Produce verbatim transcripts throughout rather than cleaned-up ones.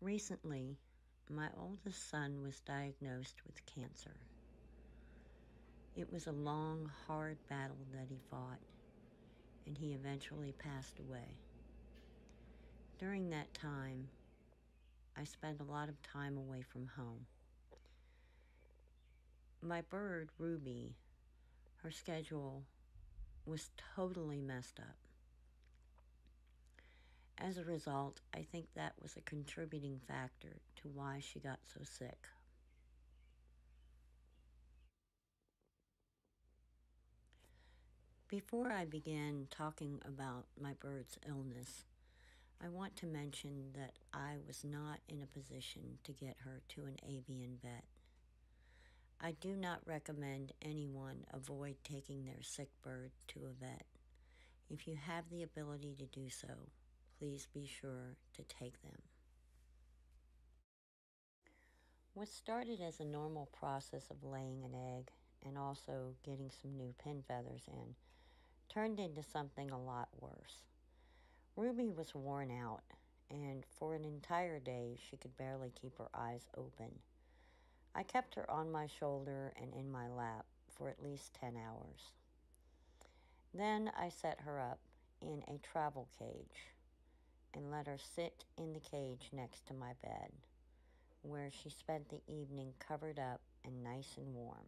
Recently, my oldest son was diagnosed with cancer. It was a long, hard battle that he fought, and he eventually passed away. During that time, I spent a lot of time away from home. My bird, Ruby, her schedule was totally messed up. As a result, I think that was a contributing factor to why she got so sick. Before I begin talking about my bird's illness, I want to mention that I was not in a position to get her to an avian vet. I do not recommend anyone avoid taking their sick bird to a vet. If you have the ability to do so, please be sure to take them. What started as a normal process of laying an egg and also getting some new pin feathers in turned into something a lot worse. Ruby was worn out, and for an entire day she could barely keep her eyes open. I kept her on my shoulder and in my lap for at least ten hours. Then I set her up in a travel cage and let her sit in the cage next to my bed, where she spent the evening covered up and nice and warm.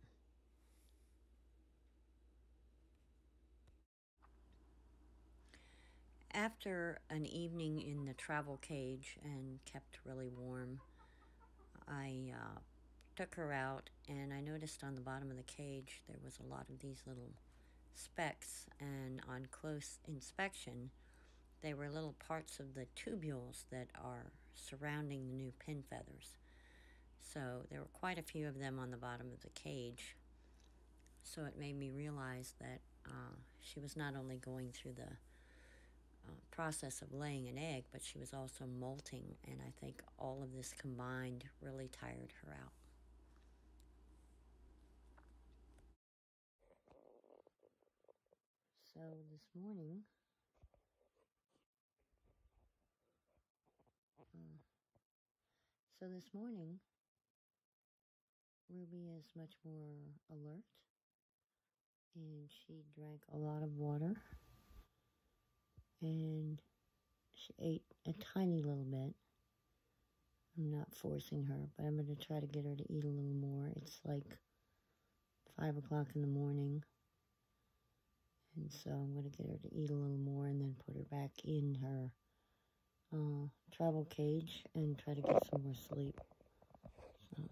After an evening in the travel cage and kept really warm, I uh, took her out, and I noticed on the bottom of the cage there was a lot of these little specks, and on close inspection they were little parts of the tubules that are surrounding the new pin feathers. So there were quite a few of them on the bottom of the cage, so it made me realize that uh, she was not only going through the uh, process of laying an egg, but she was also molting, and I think all of this combined really tired her out. So this morning, uh, so this morning, Ruby is much more alert, and she drank a lot of water, and she ate a tiny little bit. I'm not forcing her, but I'm going to try to get her to eat a little more. It's like five o'clock in the morning, and so I'm going to get her to eat a little more and then put her back in her uh, travel cage and try to get some more sleep. So.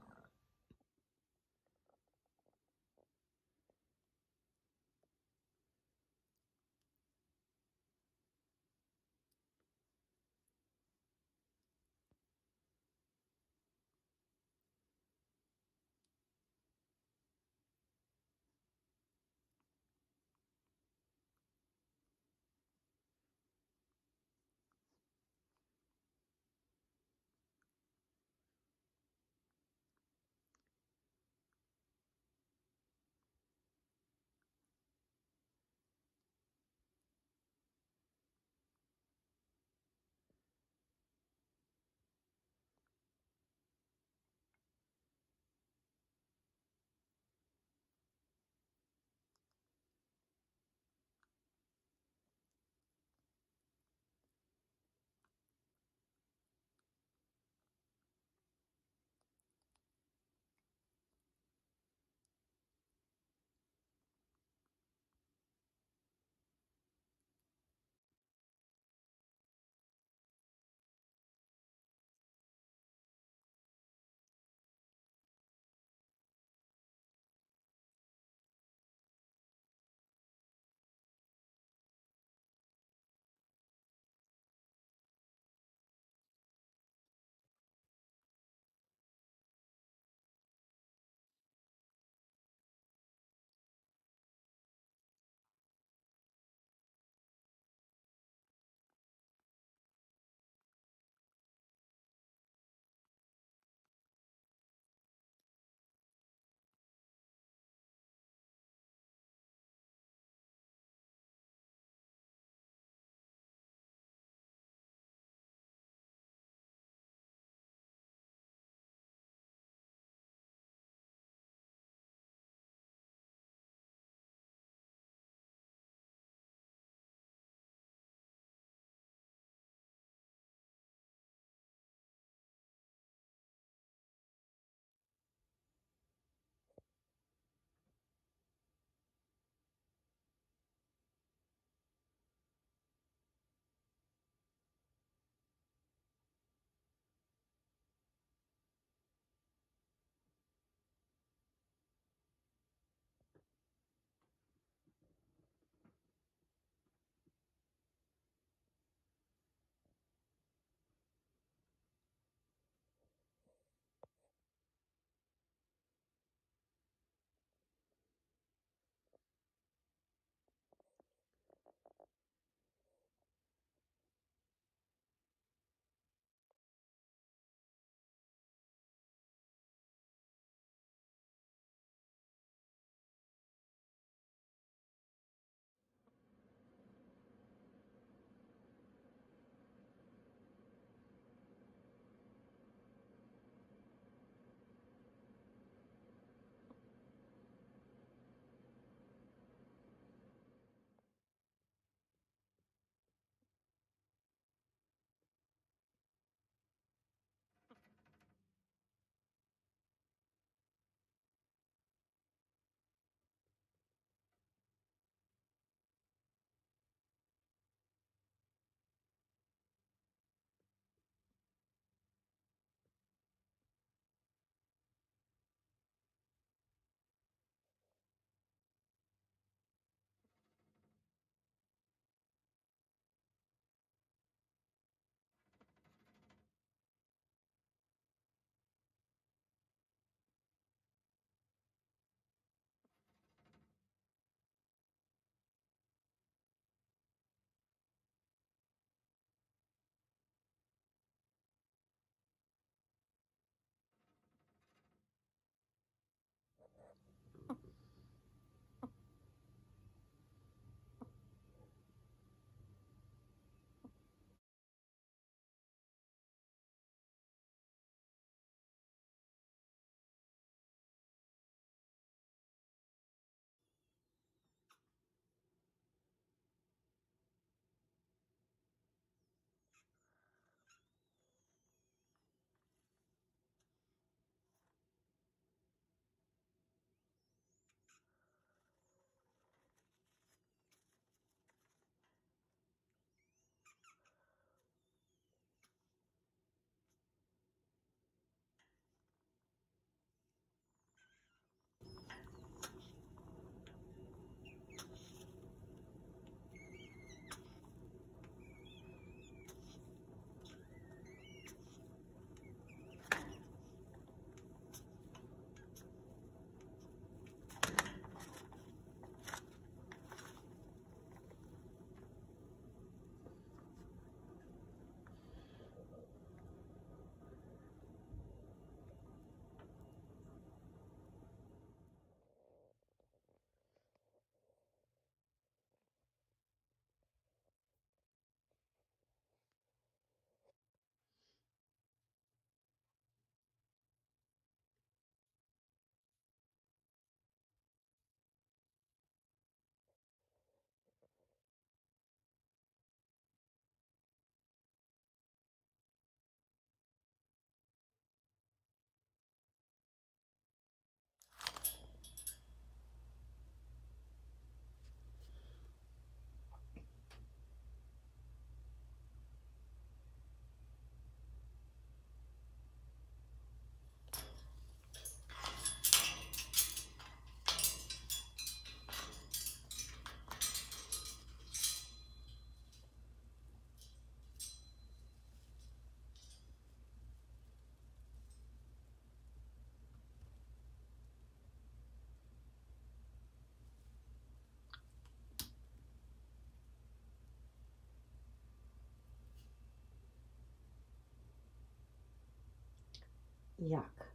Yuck.